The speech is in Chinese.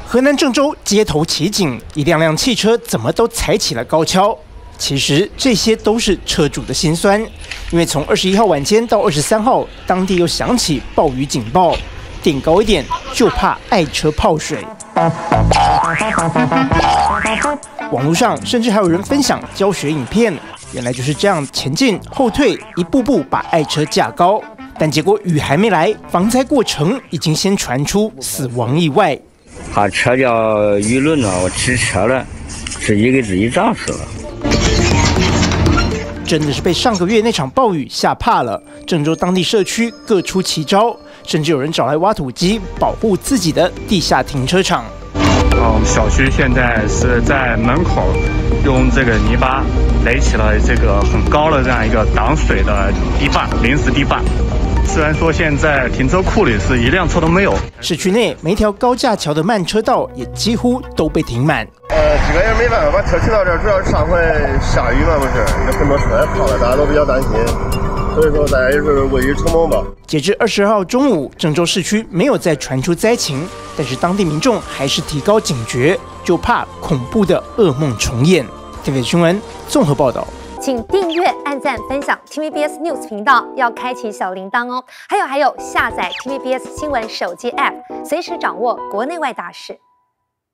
河南郑州街头奇景，一辆辆汽车怎么都踩起了高跷。其实这些都是车主的辛酸，因为从21号晚间到23号，当地又响起暴雨警报，点高一点就怕爱车泡水。网络上甚至还有人分享教学影片，原来就是这样前进后退，一步步把爱车架高。但结果雨还没来，防灾过程已经先传出死亡意外。 他车叫雨轮了，我骑车了，自己给自己炸死了。 真的是被上个月那场暴雨吓怕了。郑州当地社区各出奇招，甚至有人找来挖土机保护自己的地下停车场。 我们小区现在是在门口用这个泥巴垒起了这个很高的这样一个挡水的堤坝，临时堤坝。虽然说现在停车库里是一辆车都没有， 市区内每条高架桥的慢车道也几乎都被停满。 这个也没办法把车停到这儿，主要是上回下雨嘛，不是有很多车也泡了，大家都比较担心，所以说大家也是未雨绸缪吧。 截至22号中午，郑州市区没有再传出灾情，但是当地民众还是提高警觉，就怕恐怖的噩梦重演。TVBS 新闻综合报道。 请订阅、按赞、分享 TVBS News 频道，要开启小铃铛哦。还有，下载 TVBS 新闻手机 App， 随时掌握国内外大事。